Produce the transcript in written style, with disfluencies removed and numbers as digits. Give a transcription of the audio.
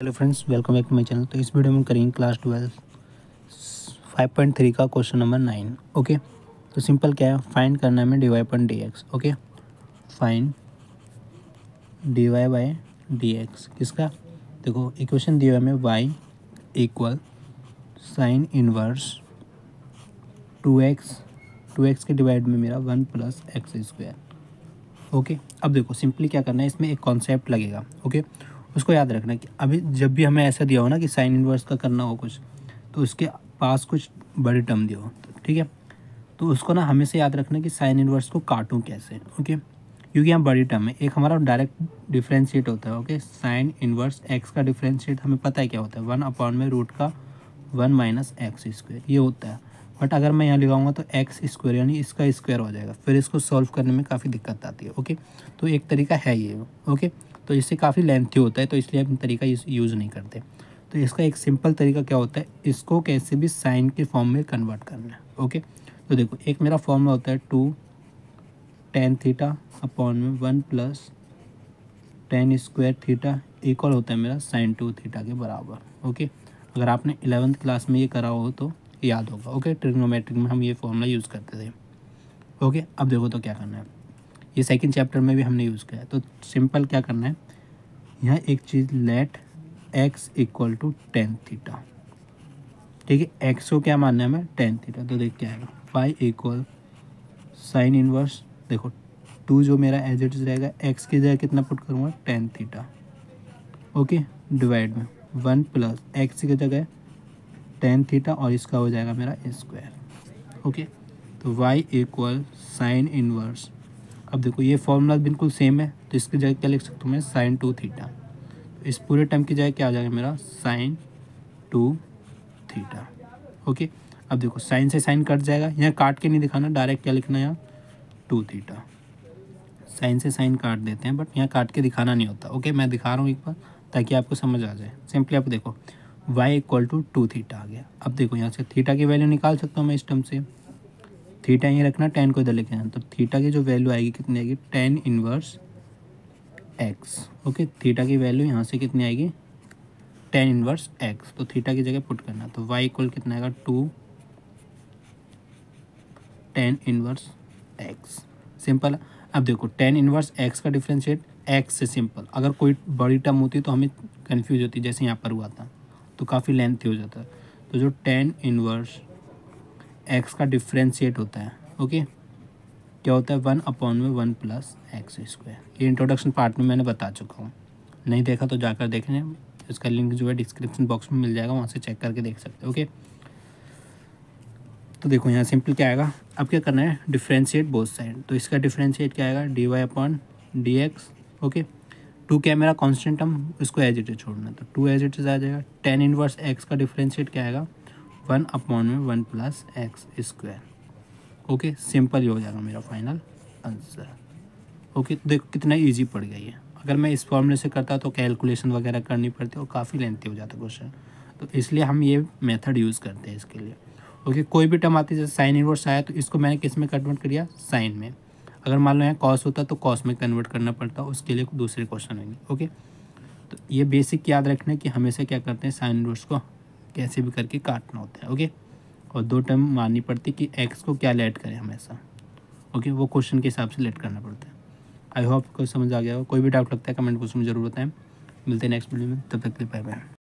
Hello friends, welcome back to my channel. तो इस video में करेंगे क्लास 12 5.3 का क्वेश्चन नंबर 9। ओके, तो सिंपल क्या है, फाइंड करना है हमें dy upon dx। Okay, find dy by dx किसका, देखो इक्वेशन दिया है हमें y equal sine inverse 2x के डिवाइड में मेरा 1 प्लस एक्स स्क्वायर। ओके, अब देखो सिंपली क्या करना है, इसमें एक कॉन्सेप्ट लगेगा। ओके, उसको याद रखना कि अभी जब भी हमें ऐसा दिया हो ना कि साइन इनवर्स का करना हो कुछ, तो उसके पास कुछ बड़ी टर्म दिया हो, तो ठीक है, तो उसको ना हमेशा याद रखना कि साइन इनवर्स को काटूं कैसे। ओके, क्योंकि यहाँ बड़ी टर्म है, एक हमारा डायरेक्ट डिफ्रेंशिएट होता है। ओके, साइन इनवर्स एक्स का डिफ्रेंशिएट हमें पता है क्या होता है, 1 में रूट का 1 माइनस एक्स स्क्वायर ये होता है। बट अगर मैं यहाँ लगाऊंगा तो एक्स स्क्वायर यानी इसका स्क्वायर हो जाएगा, फिर इसको सॉल्व करने में काफ़ी दिक्कत आती है। ओके, तो एक तरीका है ये। ओके, तो इससे काफ़ी लेंथी होता है, तो इसलिए हम तरीका यूज़ नहीं करते। तो इसका एक सिंपल तरीका क्या होता है, इसको कैसे भी साइन के फॉर्म में कन्वर्ट करना है। ओके, तो देखो एक मेरा फॉर्मूला होता है 2 tan थीटा अपॉन में 1 plus tan square theta equal होता है मेरा sin 2 थीटा के बराबर। ओके, अगर आपने 11th क्लास में ये करा हो तो याद होगा। ओके, ट्रिग्नोमेट्रिक में हम ये फॉर्मूला यूज़ करते थे। ओके, अब देखो तो क्या करना है, ये सेकंड चैप्टर में भी हमने यूज़ किया है। तो सिंपल क्या करना है, यहाँ एक चीज़ let x equal to tan theta. ठीक है, x को क्या मानना है हमें, tan थीटा। तो देख क्या आएगा, फाई इक्वल साइन इनवर्स, देखो 2 जो मेरा एज इट इज रहेगा, x की जगह कितना पुट करूँगा, tan थीटा। ओके, डिवाइड में 1 प्लस एक्स की जगह tan थीटा और इसका हो जाएगा मेरा स्क्वायर। ओके, तो y इक्वल साइन इनवर्स, अब देखो ये फॉर्मूला बिल्कुल सेम है, तो इसकी जगह क्या लिख सकता हूँ मैं, साइन 2 थीटा। तो इस पूरे टर्म की जगह क्या आ जाएगा मेरा, साइन 2 थीटा। ओके, अब देखो साइन से साइन कट जाएगा, यहाँ काट के नहीं दिखाना, डायरेक्ट क्या लिखना है यहाँ, 2 थीटा। साइन से साइन काट देते हैं, बट यहाँ काट के दिखाना नहीं होता। ओके, मैं दिखा रहा हूँ एक बार ताकि आपको समझ आ जाए। सिंपली आप देखो y इक्वल टू 2 थीटा आ गया। अब देखो यहाँ से थीटा की वैल्यू निकाल सकता हूँ मैं इस टर्म से, थीटा यहीं रखना, टेन को इधर लेके आना, तो थीटा की जो वैल्यू आएगी कितनी आएगी, tan inverse x। Okay, theta की वैल्यू यहाँ से कितनी आएगी, tan इनवर्स x, तो थीटा की जगह पुट करना, तो y इक्वल कितना आएगा, 2 tan इनवर्स x। सिंपल। अब देखो tan इनवर्स x का डिफरेंशिएट x से सिंपल, अगर कोई बड़ी टर्म होती तो हमें कन्फ्यूज होती, जैसे यहाँ पर हुआ था, तो काफ़ी लेंथी हो जाता है। तो जो tan इनवर्स x का डिफरेंशिएट होता है, ओके, क्या होता है, 1/1 प्लस एक्स स्क्वायर। ये इंट्रोडक्शन पार्ट में मैंने बता चुका हूँ, नहीं देखा तो जाकर देखने, इसका लिंक जो है डिस्क्रिप्शन बॉक्स में मिल जाएगा, वहाँ से चेक करके देख सकते हो। ओके, तो देखो यहाँ सिंपल क्या आएगा, अब क्या करना है, डिफ्रेंशिएट बोथ साइड। तो इसका डिफ्रेंशिएट क्या आएगा, dy अपॉन dx। ओके, 2 क्या है मेरा कांस्टेंट टर्म, इसको एज इट इज छोड़ना, तो 2 एज इट इज आ जाएगा। tan इनवर्स x का डिफ्रेंशिएट क्या आएगा, 1/1 plus x square. Okay, simple ही हो जाएगा मेरा फाइनल आंसर। ओके, तो देखो कितना ईजी पड़ गया ये, अगर मैं इस फॉर्मूले से करता तो कैलकुलेशन वगैरह करनी पड़ती और काफ़ी लेंथी हो जाता क्वेश्चन, तो इसलिए हम ये मेथड यूज़ करते हैं इसके लिए। ओके, कोई भी टर्म आती है, जैसे साइन इनवर्स आया तो इसको मैंने किस में कन्वर्ट कर दिया, साइन में। अगर मान लो यहाँ कॉस होता तो कॉस में कन्वर्ट करना पड़ता, उसके लिए दूसरे क्वेश्चन होंगे। ओके, तो ये बेसिक याद रखना है कि हमेशा क्या करते हैं, साइन इनवर्स को कैसे भी करके काटना होता है। ओके, और 2 टर्म माननी पड़ती कि एक्स को क्या लेट करें हमेशा। ओके, वो क्वेश्चन के हिसाब से लेट करना पड़ता है। आई होप आपको समझ आ गया हो, कोई भी डाउट लगता है कमेंट बॉक्स में जरूर बताएं। मिलते हैं नेक्स्ट वीडियो में, तब तक के लिए बाय बाय।